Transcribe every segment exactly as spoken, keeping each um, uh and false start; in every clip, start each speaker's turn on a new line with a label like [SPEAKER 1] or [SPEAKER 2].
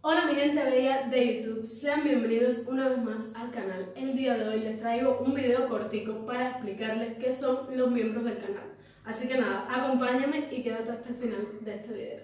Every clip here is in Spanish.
[SPEAKER 1] Hola mi gente bella de YouTube, sean bienvenidos una vez más al canal. El día de hoy les traigo un video cortico para explicarles qué son los miembros del canal. Así que nada, acompáñame y quédate hasta el final de este video.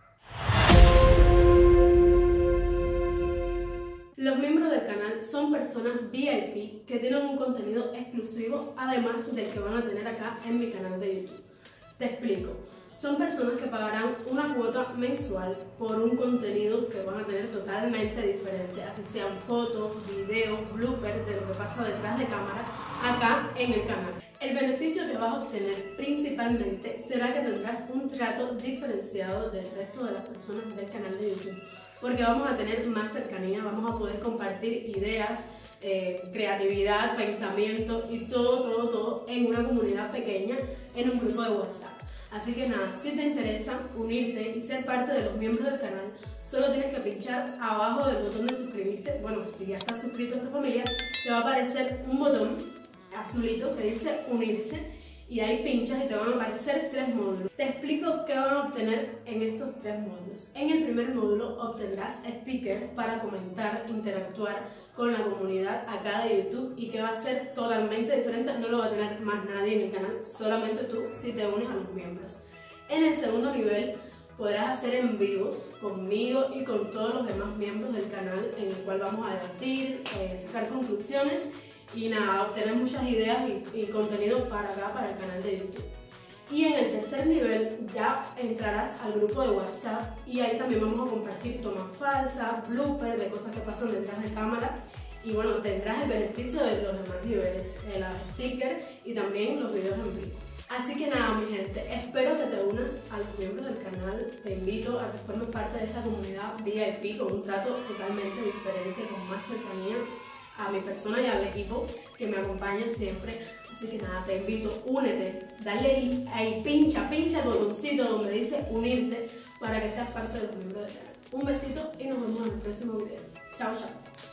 [SPEAKER 1] Los miembros del canal son personas V I P que tienen un contenido exclusivo además del que van a tener acá en mi canal de YouTube. Te explico. Son personas que pagarán una cuota mensual por un contenido que van a tener totalmente diferente, así sean fotos, videos, bloopers de lo que pasa detrás de cámara acá en el canal. El beneficio que vas a obtener principalmente será que tendrás un trato diferenciado del resto de las personas del canal de YouTube, porque vamos a tener más cercanía, vamos a poder compartir ideas, eh, creatividad, pensamiento y todo, todo, todo en una comunidad pequeña, en un grupo de WhatsApp. Así que nada, si te interesa unirte y ser parte de los miembros del canal, solo tienes que pinchar abajo del botón de suscribirte. Bueno, si ya estás suscrito a esta familia, te va a aparecer un botón azulito que dice unirse y ahí pinchas y te van a aparecer tres módulos. Te explico qué van a obtener en estos tres módulos. En el primer módulo obtendrás stickers para comentar, interactuar con la comunidad acá de YouTube y que va a ser totalmente diferente, no lo va a tener más nadie en el canal, solamente tú si te unes a los miembros. En el segundo nivel podrás hacer en vivos conmigo y con todos los demás miembros del canal en el cual vamos a debatir, eh, sacar conclusiones y nada, obtener muchas ideas y, y contenido para acá, para el canal de YouTube. Y en el tercer nivel ya entrarás al grupo de WhatsApp y ahí también vamos a compartir tomas falsas, bloopers de cosas que pasan detrás de cámara y bueno, tendrás el beneficio de los demás niveles, los stickers y también los videos en vivo. Así que nada mi gente, espero que te unas a los miembros del canal, te invito a que formes parte de esta comunidad V I P con un trato totalmente diferente, con más cercanía a mi persona y al equipo que me acompaña siempre. Así que nada, te invito, únete, dale ahí, pincha, pincha el botoncito donde dice unirte para que seas parte de los miembros del canal. Un besito y nos vemos en el próximo video. Chao, chao.